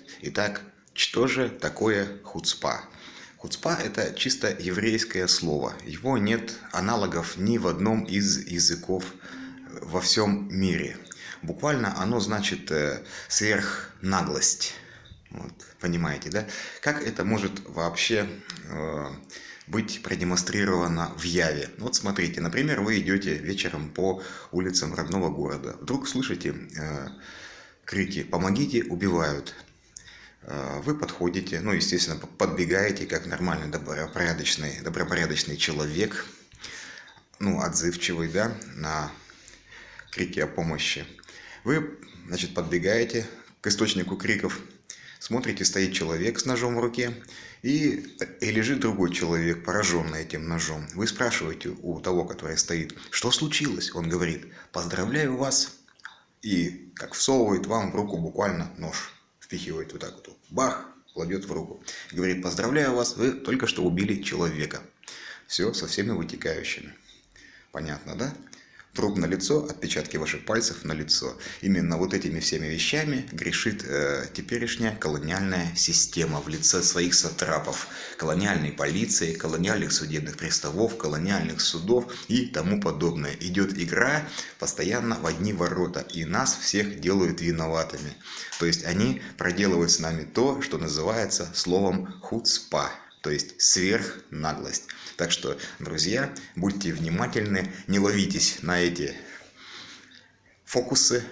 Итак, что же такое хуцпа? Хуцпа – это чисто еврейское слово. Его нет аналогов ни в одном из языков во всем мире. Буквально оно значит сверхнаглость. Вот, понимаете, да? Как это может вообще быть продемонстрировано в яве? Вот смотрите, например, вы идете вечером по улицам родного города. Вдруг слышите крики «Помогите, убивают!». Вы подходите, ну, естественно, подбегаете, как нормальный добропорядочный человек, ну, отзывчивый, да, на крики о помощи. Вы, значит, подбегаете к источнику криков, смотрите, стоит человек с ножом в руке, и лежит другой человек, пораженный этим ножом. Вы спрашиваете у того, который стоит, что случилось? Он говорит, поздравляю вас, и как всовывает вам в руку буквально нож. Впихивает вот так вот, бах, кладет в руку. Говорит, поздравляю вас, вы только что убили человека. Все со всеми вытекающими. Понятно, да? Труп на лицо, отпечатки ваших пальцев на лицо. Именно вот этими всеми вещами грешит теперешняя колониальная система в лице своих сатрапов. Колониальной полиции, колониальных судебных приставов, колониальных судов и тому подобное. Идет игра постоянно в одни ворота. И нас всех делают виноватыми. То есть они проделывают с нами то, что называется словом хуцпа. То есть сверхнаглость. Так что, друзья, будьте внимательны, не ловитесь на эти фокусы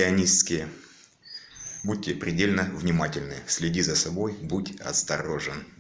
евро-сионистские. Будьте предельно внимательны, следи за собой, будь осторожен.